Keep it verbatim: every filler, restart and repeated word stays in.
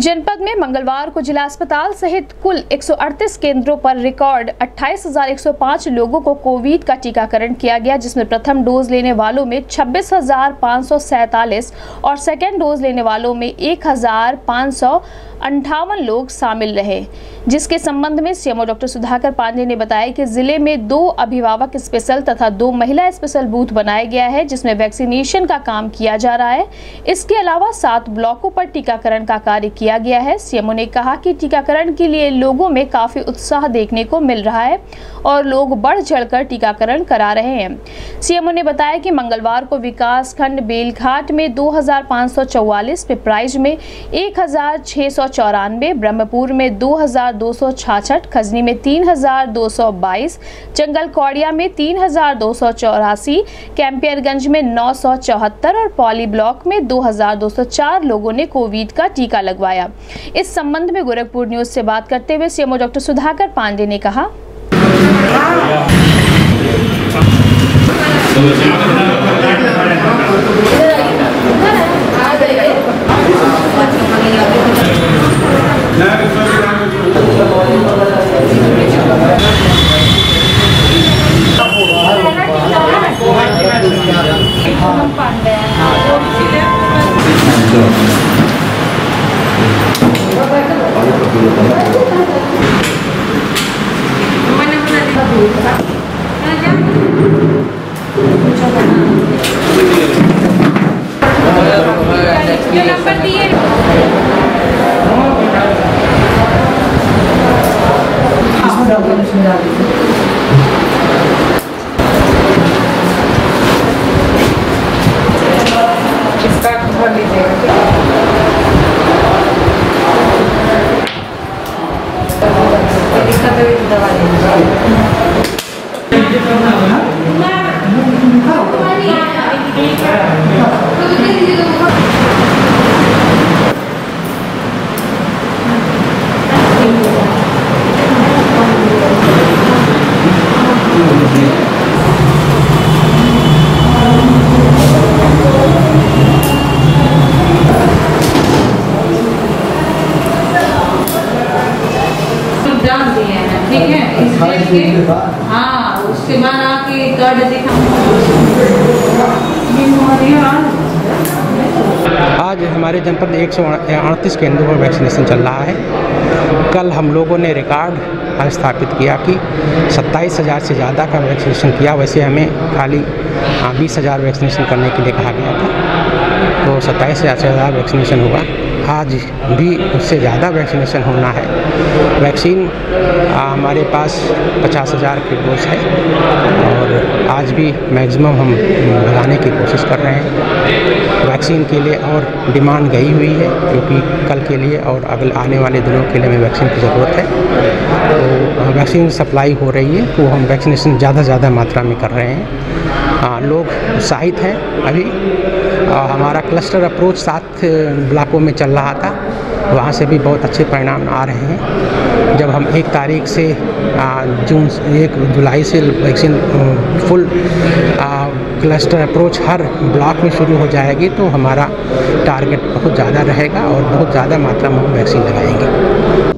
जनपद में मंगलवार को जिला अस्पताल सहित कुल एक सौ अड़तीस केंद्रों पर रिकॉर्ड अट्ठाईस हजार एक सौ पाँच लोगों को कोविड का टीकाकरण किया गया, जिसमें प्रथम डोज लेने वालों में छब्बीस हजार पाँच सौ सैतालीस और सेकेंड डोज लेने वालों में एक हजार पाँच सौ अंठावन लोग शामिल रहे। जिसके संबंध में सीएमओ डॉक्टर सुधाकर पांडे ने बताया कि जिले में दो अभिभावक स्पेशल तथा दो महिला स्पेशल बूथ बनाया गया है, जिसमें वैक्सीनेशन का काम किया जा रहा है। इसके अलावा सात ब्लॉकों पर टीकाकरण का कार्य किया गया है। सीएमओ ने कहा कि टीकाकरण के लिए लोगों में काफी उत्साह देखने को मिल रहा है और लोग बढ़ चढ़कर टीकाकरण करा रहे हैं। सीएमओ ने बताया कि मंगलवार को विकास खंड बेलघाट में दो हजार पाँच सौ चौवालीस, पिपराइच में एक हजार छह सौ चौरानवे, ब्रह्मपुर में दो हजार दो सौ छाछठ, खजनी में तीन हजार दो सौ बाईस, जंगल कौड़िया में तीन हजार दो सौ चौरासी, कैंपियरगंज में नौ सौ चौहत्तर और पौली ब्लॉक में दो हजार दो सौ चार लोगों ने कोविड का टीका लगवाया। इस संबंध में गोरखपुर न्यूज से बात करते हुए सीएमओ डॉक्टर सुधाकर पांडे ने कहा, नंबर दिए इसका भर लीजिएगा। दिक्कत है तो दवा ठीक है। हाँ, उसके बाद आपकी कार्ड दिखा। आज हमारे जनपद में एक सौ अड़तीस केंद्रों पर वैक्सीनेशन चल रहा है। कल हम लोगों ने रिकॉर्ड स्थापित किया कि सत्ताईस हज़ार से ज़्यादा का वैक्सीनेशन किया। वैसे हमें खाली बीस हज़ार वैक्सीनेशन करने के लिए कहा गया था, तो सत्ताईस हज़ार से ज़्यादा वैक्सीनेशन हुआ। आज भी उससे ज़्यादा वैक्सीनेशन होना है। वैक्सीन हमारे पास पचास हज़ार की डोज है और आज भी मैक्सिमम हम लगाने की कोशिश कर रहे हैं। वैक्सीन के लिए और डिमांड गई हुई है, क्योंकि कल के लिए और अगले आने वाले दिनों के लिए हमें वैक्सीन की ज़रूरत है। तो वैक्सीन सप्लाई हो रही है, तो हम वैक्सीनेशन ज़्यादा ज़्यादा मात्रा में कर रहे हैं। आ, लोग उत्साहित हैं। अभी आ, हमारा क्लस्टर अप्रोच सात ब्लॉकों में चल रहा था, वहाँ से भी बहुत अच्छे परिणाम आ रहे हैं। जब हम एक तारीख से जून एक जुलाई से वैक्सीन फुल आ, क्लस्टर अप्रोच हर ब्लॉक में शुरू हो जाएगी, तो हमारा टारगेट बहुत ज़्यादा रहेगा और बहुत ज़्यादा मात्रा में हम वैक्सीन लगाएंगे।